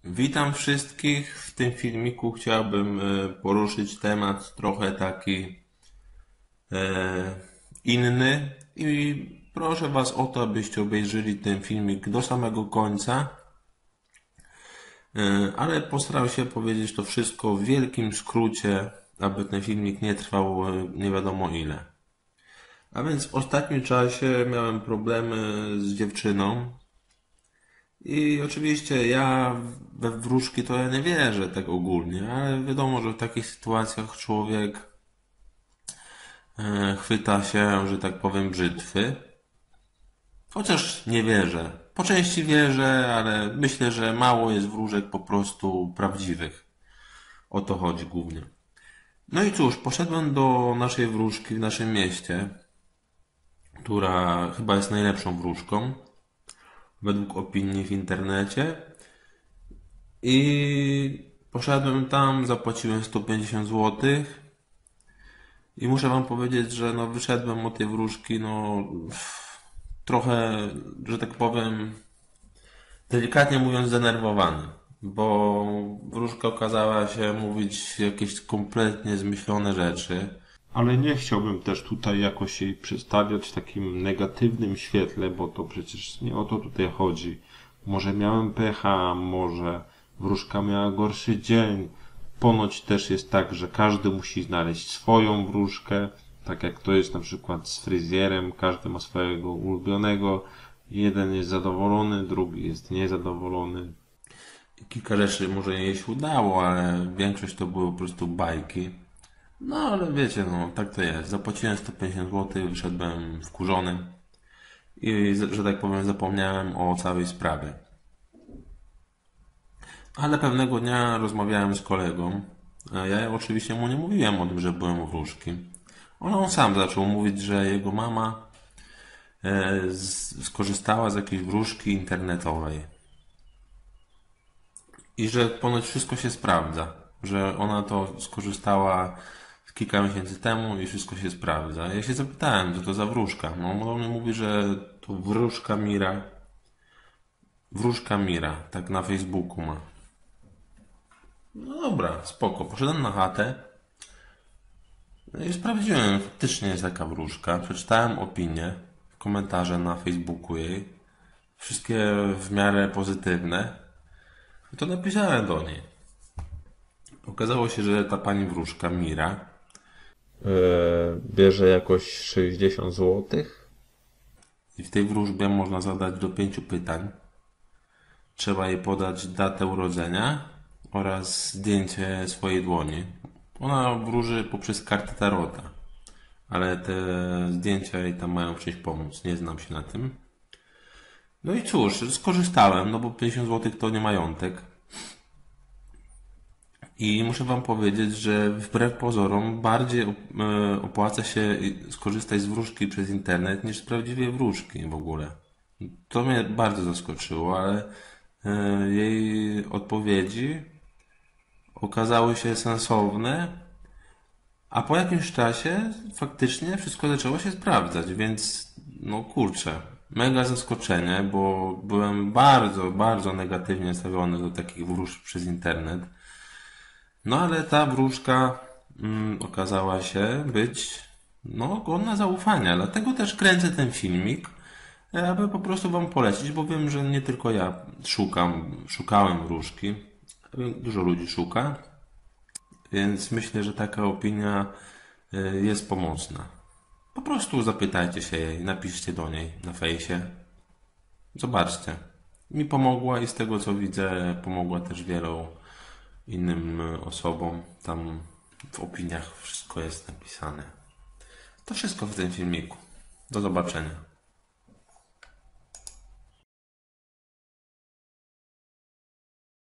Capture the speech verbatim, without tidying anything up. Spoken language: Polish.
Witam wszystkich. W tym filmiku chciałbym e, poruszyć temat trochę taki e, inny i proszę Was o to, abyście obejrzeli ten filmik do samego końca, e, ale postaram się powiedzieć to wszystko w wielkim skrócie, aby ten filmik nie trwał e, nie wiadomo ile. A więc w ostatnim czasie miałem problemy z dziewczyną. I oczywiście ja we wróżki to ja nie wierzę tak ogólnie, ale wiadomo, że w takich sytuacjach człowiek e, chwyta się, że tak powiem, brzytwy. Chociaż nie wierzę. Po części wierzę, ale myślę, że mało jest wróżek po prostu prawdziwych. O to chodzi głównie. No i cóż, poszedłem do naszej wróżki w naszym mieście, która chyba jest najlepszą wróżką, według opinii w internecie. I poszedłem tam, zapłaciłem sto pięćdziesiąt złotych i muszę Wam powiedzieć, że no wyszedłem od tej wróżki no trochę, że tak powiem, delikatnie mówiąc zdenerwowany, bo wróżka okazała się mówić jakieś kompletnie zmyślone rzeczy. Ale nie chciałbym też tutaj jakoś jej przedstawiać w takim negatywnym świetle, bo to przecież nie o to tutaj chodzi. Może miałem pecha, może wróżka miała gorszy dzień. Ponoć też jest tak, że każdy musi znaleźć swoją wróżkę, tak jak to jest na przykład z fryzjerem, każdy ma swojego ulubionego. Jeden jest zadowolony, drugi jest niezadowolony. Kilka rzeczy może jej się udało, ale większość to były po prostu bajki. No ale wiecie, no tak to jest. Zapłaciłem sto pięćdziesiąt złotych, wyszedłem wkurzony i, że tak powiem, zapomniałem o całej sprawie. Ale pewnego dnia rozmawiałem z kolegą. a Ja oczywiście mu nie mówiłem o tym, że byłem u wróżki. On sam zaczął mówić, że jego mama e, z, skorzystała z jakiejś wróżki internetowej i że ponoć wszystko się sprawdza, że ona to skorzystała kilka miesięcy temu i wszystko się sprawdza. Ja się zapytałem, co to za wróżka. No, on mi mówi, że to wróżka Mira. Wróżka Mira, tak na Facebooku ma. No dobra, spoko. Poszedłem na chatę no i sprawdziłem, faktycznie jest taka wróżka. Przeczytałem opinię, komentarze na Facebooku jej. Wszystkie w miarę pozytywne. I to napisałem do niej. Okazało się, że ta pani wróżka Mira Bierze jakoś sześćdziesiąt złotych. i w tej wróżbie można zadać do pięciu pytań. Trzeba jej podać datę urodzenia oraz zdjęcie swojej dłoni. Ona wróży poprzez kartę tarota, ale te zdjęcia jej tam mają w czymś pomóc. Nie znam się na tym. No i cóż, skorzystałem, no bo pięćdziesiąt złotych to nie majątek. I muszę Wam powiedzieć, że wbrew pozorom bardziej e, opłaca się skorzystać z wróżki przez internet niż z prawdziwej wróżki w ogóle. To mnie bardzo zaskoczyło, ale e, jej odpowiedzi okazały się sensowne, a po jakimś czasie faktycznie wszystko zaczęło się sprawdzać, więc no kurczę, mega zaskoczenie, bo byłem bardzo, bardzo negatywnie nastawiony do takich wróżb przez internet. No ale ta wróżka mm, okazała się być no, godna zaufania. Dlatego też kręcę ten filmik, e, aby po prostu Wam polecić, bo wiem, że nie tylko ja szukam, szukałem wróżki. Dużo ludzi szuka, więc myślę, że taka opinia e, jest pomocna. Po prostu zapytajcie się jej, napiszcie do niej na fejsie. Zobaczcie. Mi pomogła i z tego co widzę, pomogła też wielu innym osobom. Tam w opiniach wszystko jest napisane. To wszystko w tym filmiku. Do zobaczenia.